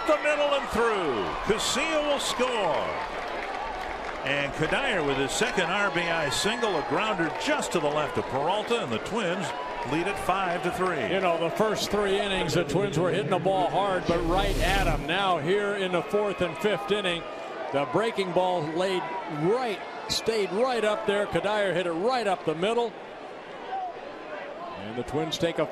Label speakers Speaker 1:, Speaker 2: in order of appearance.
Speaker 1: the middle and through. Casilla will score. And Cuddyer with his second RBI single, a grounder just to the left of Peralta, and the Twins lead at 5-3.
Speaker 2: You know, the first 3 innings, the Twins were hitting the ball hard, but right at them. Now here in the 4th and 5th inning, the breaking ball stayed right up there. Cuddyer hit it right up the middle. And the Twins take a